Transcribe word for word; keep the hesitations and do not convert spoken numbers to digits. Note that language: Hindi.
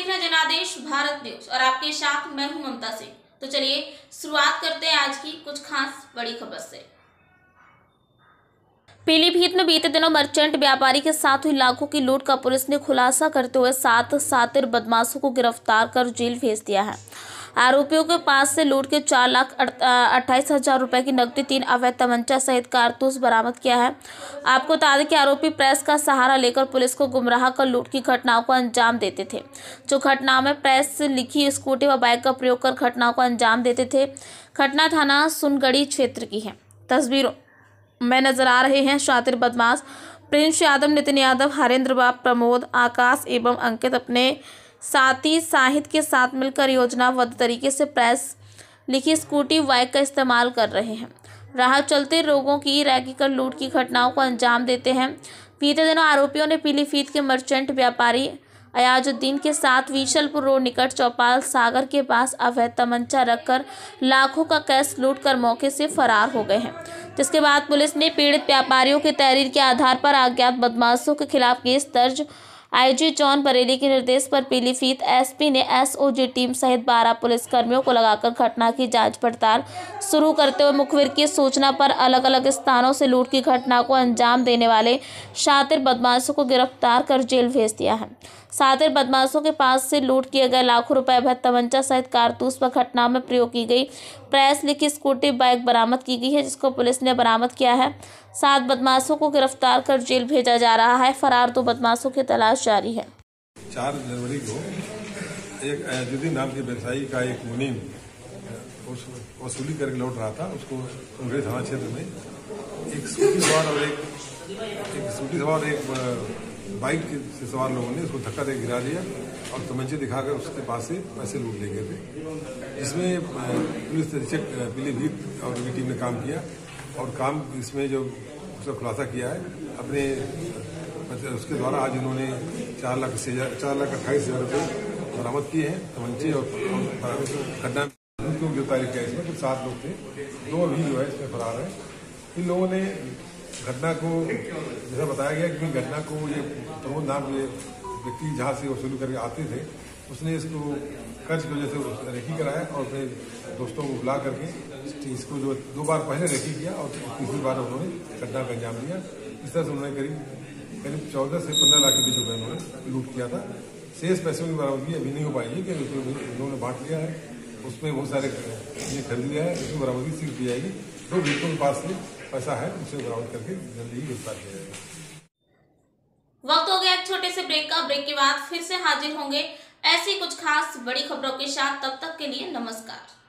देख रहे हैं जनादेश भारत न्यूज और आपके साथ मैं हूं ममता सिंह। तो चलिए शुरुआत करते हैं आज की कुछ खास बड़ी खबर से। पीलीभीत में बीते दिनों मर्चेंट व्यापारी के साथ हुई लाखों की लूट का पुलिस ने खुलासा करते हुए सात शातिर बदमाशों को गिरफ्तार कर जेल भेज दिया है। आरोपियों के पास से लूट के चार लाख अट्ठाईस हजार रुपए की नकदी, तीन अवैध तमंचा सहित कारतूस बरामद किया है। आपको बता दें कि आरोपी प्रेस का सहारा लेकर पुलिस को गुमराह कर लूट की घटनाओं को अंजाम देते थे। जो घटनाओं में प्रेस से लिखी स्कूटी व बाइक का प्रयोग कर घटनाओं को अंजाम देते थे। घटना थाना सुनगढ़ी क्षेत्र की है। तस्वीरों में नजर आ रहे हैं शातिर बदमाश प्रिंस यादव, नितिन यादव, हरेंद्र बाब, प्रमोद, आकाश एवं अंकित अपने साथी साहिद के साथ मिलकर योजनाबद्ध तरीके से प्रेस लिखी स्कूटी बाइक का इस्तेमाल कर रहे हैं। राह चलते लोगों की रैकी कर लूट की घटनाओं को अंजाम देते हैं। बीते दिनों आरोपियों ने पीलीभीत के मर्चेंट व्यापारी अयाजुद्दीन के साथ विशलपुर रोड निकट चौपाल सागर के पास अवैध तमंचा रखकर लाखों का कैश लूट कर मौके से फरार हो गए हैं। जिसके बाद पुलिस ने पीड़ित व्यापारियों की तहरीर के आधार पर अज्ञात बदमाशों के खिलाफ केस दर्ज। आईजी जॉन बरेली के निर्देश पर पीलीभीत एसपी ने एसओजी टीम सहित बारह पुलिसकर्मियों को लगाकर घटना की जांच पड़ताल शुरू करते हुए मुखबिर की सूचना पर अलग अलग स्थानों से लूट की घटना को अंजाम देने वाले शातिर बदमाशों को गिरफ्तार कर जेल भेज दिया है। शातिर बदमाशों के पास से लूट किए गए लाखों रुपए अवैध तमंचा सहित कारतूस पर घटना में प्रयोग की गई प्रेस लिखी स्कूटी बाइक बरामद की गई है, जिसको पुलिस ने बरामद किया है। सात बदमाशों को गिरफ्तार कर जेल भेजा जा रहा है। फरार दो बदमाशों की तलाश जारी है। चार जनवरी को एक अयाजुद्दीन नाम के व्यवसायी का एक मुनीम वसूली करके लौट रहा था। उसको सुनगढ़ी थाना क्षेत्र में एक स्कूटी सवार और एक एक स्कूटी सवार एक बाइक से सवार लोगों ने उसको धक्का दे गिरा दिया और तमंचे दिखाकर उसके पास से पैसे लूट ले गए थे। इसमें पुलिस अधीक्षक पीलीभीत और उनकी टीम ने काम किया और काम इसमें जो उसका खुलासा किया है अपने उसके द्वारा आज उन्होंने चार लाख से चार लाख अट्ठाईस हजार रुपये बरामद किए हैं तमंचे और घटना को गिरफ्तारी किया। इसमें कुछ सात लोग थे, दो अभी जो है इसमें फरार है। इन लोगों ने घटना को जैसा बताया गया कि घटना को ये प्रमोद नाम के व्यक्ति जहाँ से वसूली करके आते थे, उसने इसको कर्ज की वजह से रेकी कराया और अपने दोस्तों को बुला करके इसको जो दो बार पहले रेकी किया और तीसरी बार उन्होंने घटना का अंजाम दिया। इस तरह से उन्होंने करीब करीब चौदह से पंद्रह लाख के बीच रुपये उन्होंने लूट किया था। शेष पैसों की बरामदगी अभी नहीं हो पाई है कि उन्होंने बांट लिया है, उसमें बहुत सारे खरीद लिया है, उसमें बरामदगी सीख दी जाएगी। दो व्यक्तियों के पास से पैसा है उसे बरामद करके जल्दी ही गिरफ्तार किया जाएगा। वक्त हो गया एक छोटे से ब्रेक का। ब्रेक के बाद फिर से हाजिर होंगे ऐसी कुछ खास बड़ी खबरों के साथ। तब तक के लिए नमस्कार।